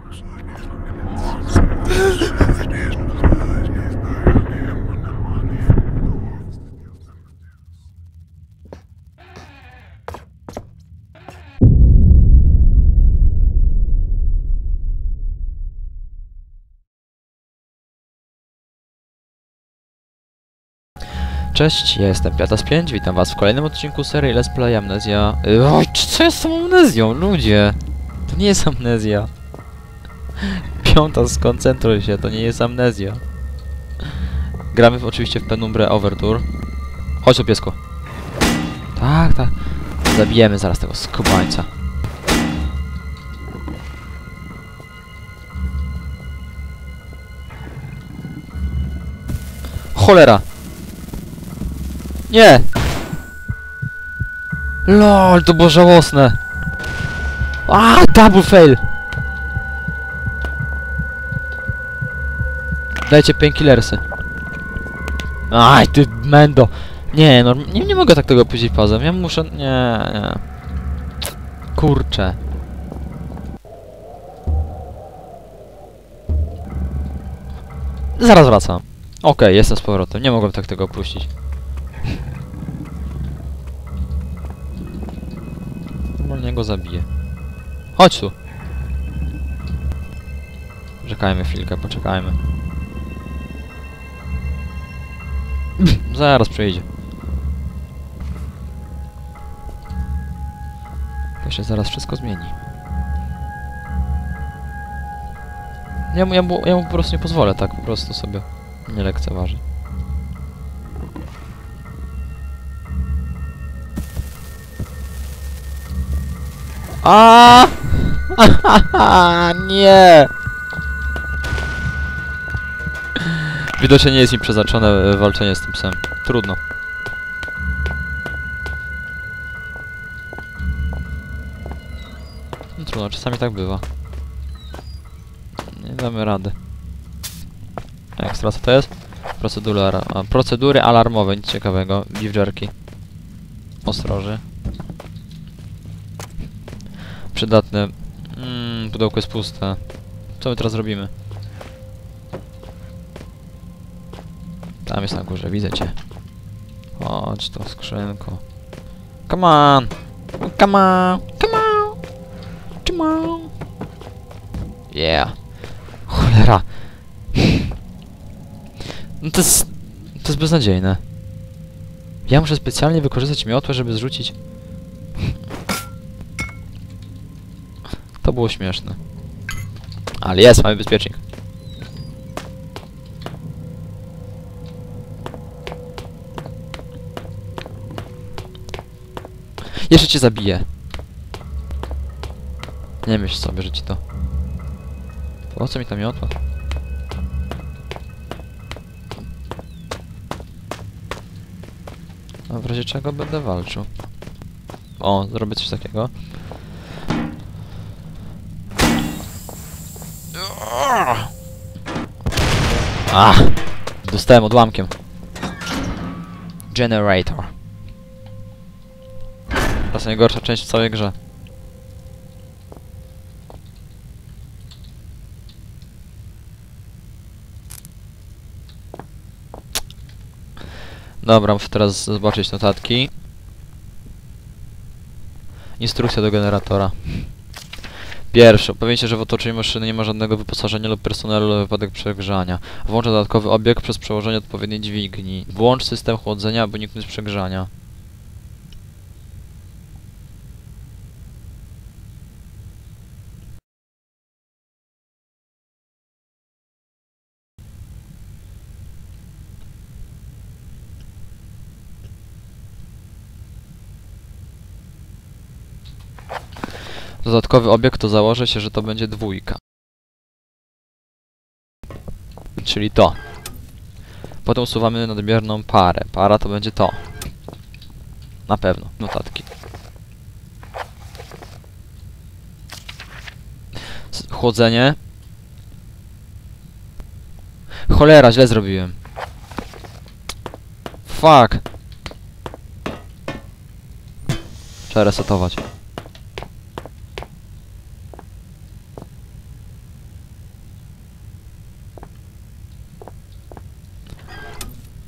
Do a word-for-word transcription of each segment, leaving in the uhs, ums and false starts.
Cześć, ja jestem Piatas pięć, witam was w kolejnym odcinku serii Let's Play Amnezja. Oj, co jest z tą amnezją, ludzie? To nie jest amnezja. Piąta, skoncentruj się, to nie jest amnezja. Gramy w, oczywiście w Penumbrę Overture. Chodź tu, piesku. Tak, tak. Zabijemy zaraz tego skubańca. Cholera! Nie! LOL, to było żałosne! A, double fail! Dajcie painkillersy. Aj, ty mendo! Nie, no, nie, nie mogę tak tego puścić pozem. Ja muszę... Nie, nie. Kurczę. Zaraz wracam. Okej, okay, jestem z powrotem. Nie mogłem tak tego opuścić. Normalnie go zabiję. Chodź tu. Czekajmy chwilkę, poczekajmy. Zaraz przyjdzie. To się zaraz wszystko zmieni. Ja mu, ja mu, ja mu po prostu nie pozwolę tak po prostu sobie nie lekceważy. A! Nie! Widocznie nie jest mi przeznaczone walczenie z tym psem. Trudno. No trudno, czasami tak bywa. Nie damy rady. Ekstra, co to jest? Procedury, a, procedury alarmowe, nic ciekawego. Beef jerky. Ostroży. Przydatne. Mmm, pudełko jest puste. Co my teraz robimy? Tam jest na górze, widzę cię. Chodź to, skrzynko. Come on! Come on! Come on! Come on! Yeah! Cholera! No to jest... To jest beznadziejne. Ja muszę specjalnie wykorzystać miotłę, żeby zrzucić... To było śmieszne. Ale jest, mamy bezpiecznik. Jeszcze cię zabiję. Nie myśl sobie, że ci to... Po co mi ta miotła? A w razie czego będę walczył? O, zrobię coś takiego. A! Dostałem odłamkiem. Generator. To jest najgorsza część w całej grze. Dobra, muszę teraz zobaczyć notatki. Instrukcja do generatora. Pierwsze, upewnij się, że w otoczeniu maszyny nie ma żadnego wyposażenia lub personelu na wypadek przegrzania. Włącz dodatkowy obiekt przez przełożenie odpowiedniej dźwigni. Włącz system chłodzenia, aby uniknąć przegrzania. Dodatkowy obiekt to założę się, że to będzie dwójka. Czyli to. Potem usuwamy nadmierną parę. Para to będzie to. Na pewno. Notatki. S chłodzenie. Cholera, źle zrobiłem. Fuck. Trzeba resetować.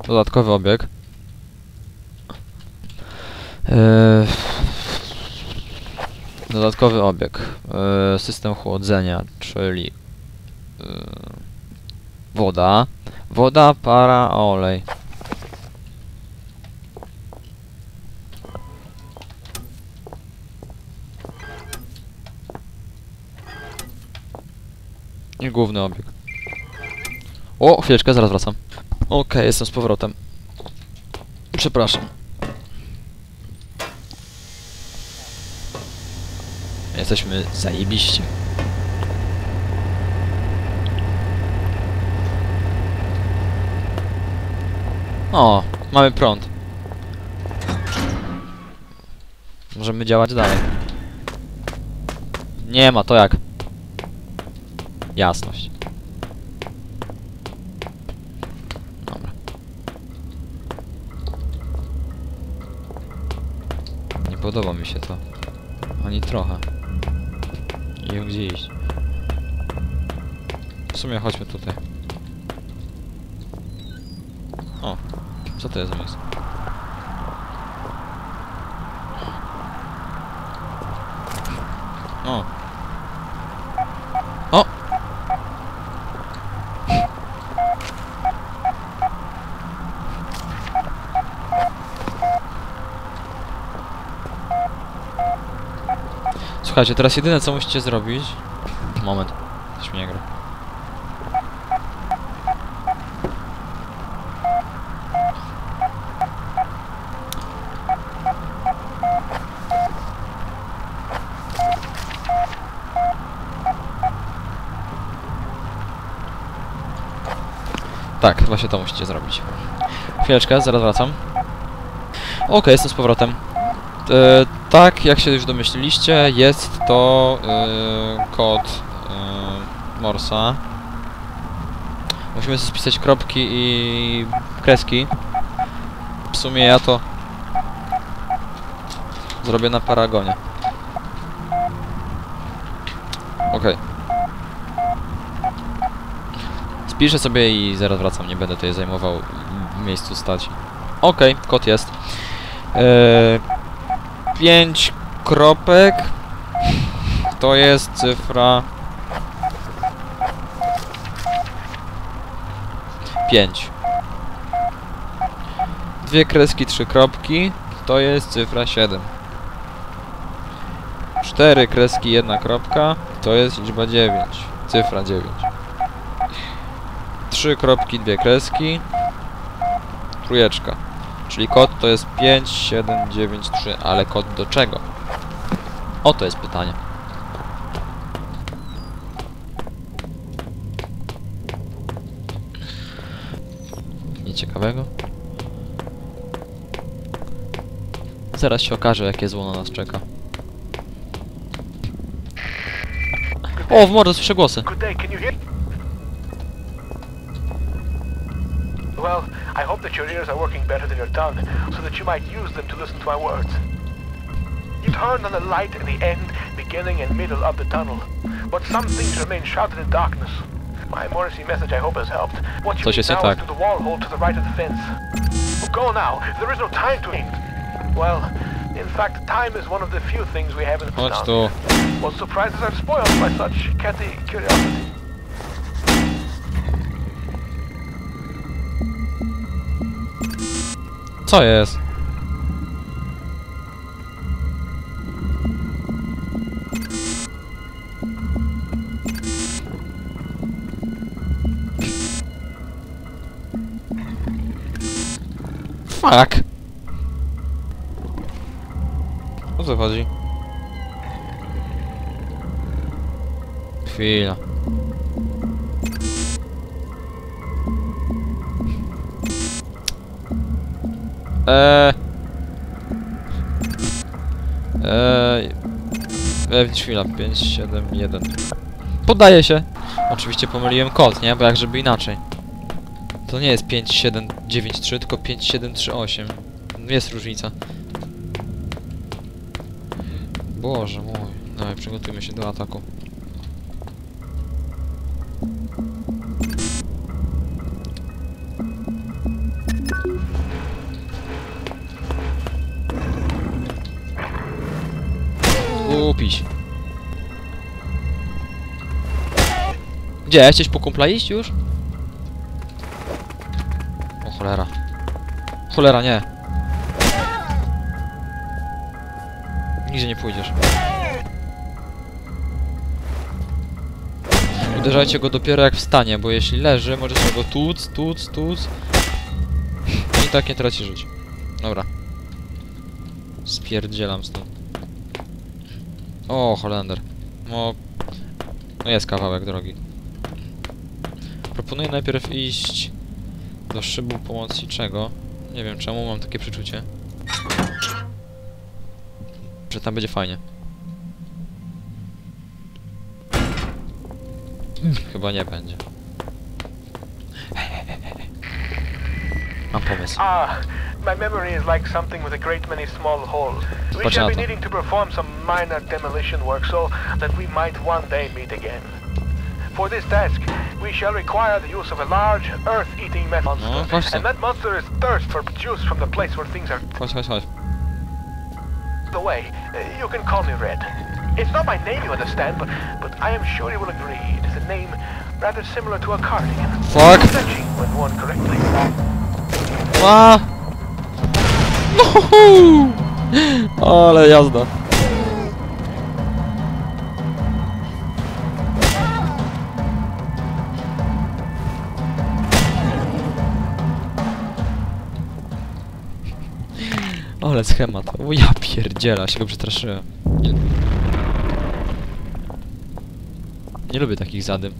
Dodatkowy obieg. Eee, dodatkowy obieg. Eee, system chłodzenia, czyli eee, woda. Woda, para, olej. I główny obieg. O, chwileczkę, zaraz wracam. Okej, okay, jestem z powrotem. Przepraszam. Jesteśmy zajebiści. O, mamy prąd. Możemy działać dalej. Nie ma, to jak? Jasność. Dobra. Nie podoba mi się to. Ani trochę. Nie wiem gdzie iść. W sumie chodźmy tutaj. O, co to jest za miejsce? O. O! Słuchajcie, teraz jedyne co musicie zrobić... Moment, coś mi nie gra. Tak, właśnie to musicie zrobić. Chwileczkę, zaraz wracam. Okej, okay, jestem z powrotem. E, tak, jak się już domyśliliście, jest to e, kod e, Morsa. Musimy sobie spisać kropki i kreski. W sumie ja to zrobię na Paragonie. Okej. Okay. Spiszę sobie i zaraz wracam, nie będę tutaj zajmował w miejscu stać. Okej, okay, kod jest. Eee, pięć kropek to jest cyfra pięć. Dwie kreski, trzy kropki to jest cyfra siedem. Cztery kreski, jedna kropka to jest liczba dziewięć. Cyfra dziewięć. Trzy kropki, dwie kreski. Trójeczka. Czyli kod to jest pięć siedem dziewięć trzy, ale kod do czego? Oto jest pytanie. Nic ciekawego. Zaraz się okaże, jakie zło na nas czeka. O, w mordę słyszę głosy. Well, I hope that your ears are working better than your tongue, so that you might use them to listen to my words. You turned on the light in the end, beginning and middle of the tunnel, but some things remain shrouded in darkness. My Morrissey message I hope has helped. What you need now is to the wall hole to the right of the fence. Well, go now. There is no time to wait. Well, in fact, time is one of the few things we have in this town. What surprises are spoiled by such catty curiosity. Co jest? Fuck! O co chodzi? Chwila. Eee... Eee... Eee... Chwila, pięć siedem jeden. Poddaję się! Oczywiście pomyliłem kod, nie? Bo jak żeby inaczej. To nie jest pięć siedem dziewięć trzy, tylko pięć siedem trzy osiem. Jest różnica. Boże mój. Dawaj, przygotujmy się do ataku. kupić. Gdzie? Chciałeś po kumpla iść już? O cholera. Cholera, nie. Nigdzie nie pójdziesz. Uderzajcie go dopiero jak wstanie, bo jeśli leży, możecie go tuc, tuc, tuc. I tak nie traci żyć. Dobra. Spierdzielam stąd. O, Holender. No... No jest kawałek drogi. Proponuję najpierw iść do szybu pomocniczego. Nie wiem czemu, mam takie przeczucie. Że tam będzie fajnie. Chyba nie będzie. Mam pomysł. Ah, my memory is like something with a great many small holes. We Watch shall be out. needing to perform some minor demolition work so that we might one day meet again. For this task, we shall require the use of a large, earth-eating monster. No, chodź tu. And that monster is thirst for juice from the place where things are Chodź, chodź, chodź. the way. Uh, you can call me Red. It's not my name, you understand, but but I am sure you will agree it is a name rather similar to a cardigan. Fuck! Fetching when worn correctly. A! No! Ale jazda. Ale schemat. O ja pierdziela, się go przestraszyłem. Nie, nie lubię takich zadym.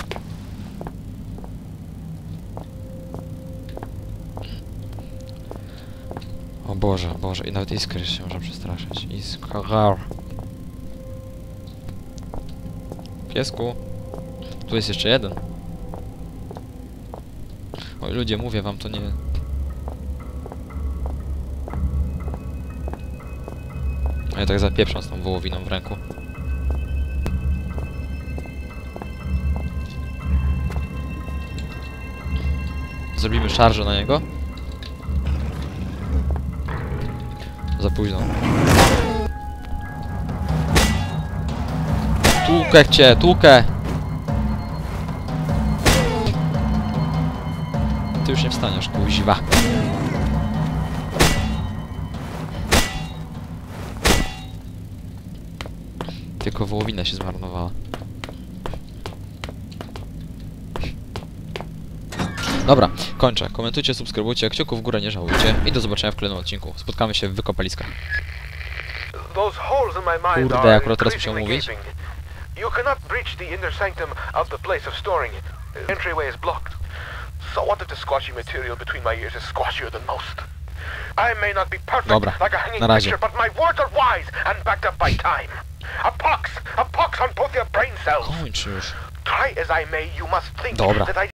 O Boże, Boże, i nawet iskry się może przestraszyć. Iskra. Piesku. Tu jest jeszcze jeden. Oj ludzie, mówię wam, to nie... A ja tak zapieprzam z tą wołowiną w ręku. Zrobimy szarżę na niego. Za późno. Tłukę cię, tłukę! Ty już nie wstaniesz, kuźwa. Tylko wołowina się zmarnowała. Dobra, kończę. Komentujcie, subskrybujcie, kciuków w górę nie żałujcie i do zobaczenia w kolejnym odcinku. Spotkamy się w wykopaliskach. Those holes in my mind Kurde, are akurat teraz musiał increasingly mówić. gaping. You cannot breach the inner sanctum of the place of storing. The entryway is blocked. So what if the squashy material between my ears is squashier than most? I may not be perfect Dobra, like a hanging na razie. picture, but my words are wise and backed up by time. A pox! A pox on both your brain cells! Kończ już. Try as I may, you must think Dobra. that I